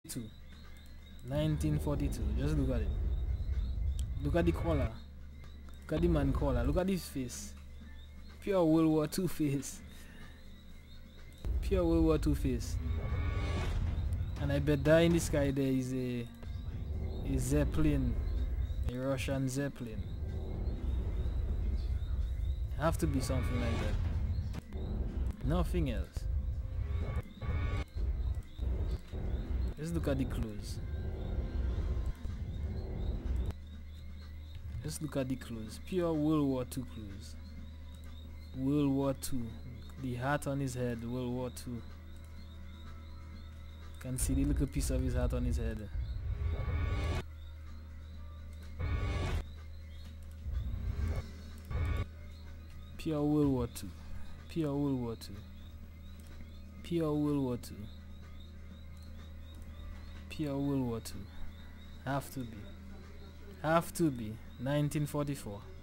1942. Just look at it. Look at the collar. Look at the man collar. Look at his face. Pure World War II face. Pure World War II face. And I bet there in the sky there is a Zeppelin. A Russian Zeppelin. Have to be something like that. Nothing else. Let's look at the clues. Let's look at the clues. Pure World War II clues. World War II. The hat on his head. World War II. Can see the little piece of his hat on his head. Pure World War II. Pure World War II. Pure World War II. Pure World War II. Have to be. Have to be. 1944.